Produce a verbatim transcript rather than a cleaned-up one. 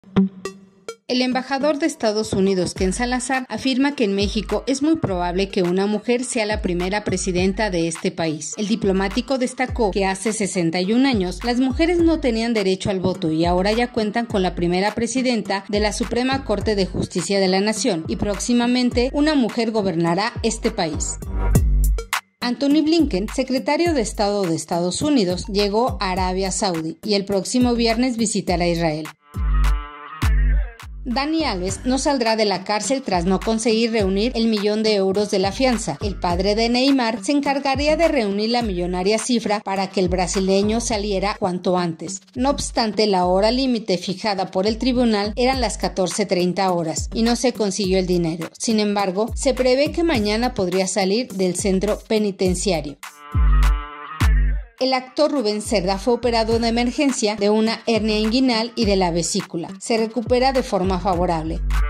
El embajador de Estados Unidos, Ken Salazar, afirma que en México es muy probable que una mujer sea la primera presidenta de este país. El diplomático destacó que hace sesenta y un años las mujeres no tenían derecho al voto y ahora ya cuentan con la primera presidenta de la Suprema Corte de Justicia de la Nación y próximamente una mujer gobernará este país. Anthony Blinken, secretario de Estado de Estados Unidos, llegó a Arabia Saudí y el próximo viernes visitará Israel. Dani Alves no saldrá de la cárcel tras no conseguir reunir el millón de euros de la fianza. El padre de Neymar se encargaría de reunir la millonaria cifra para que el brasileño saliera cuanto antes. No obstante, la hora límite fijada por el tribunal eran las catorce treinta horas y no se consiguió el dinero. Sin embargo, se prevé que mañana podría salir del centro penitenciario. El actor Rubén Cerda fue operado de emergencia de una hernia inguinal y de la vesícula. Se recupera de forma favorable.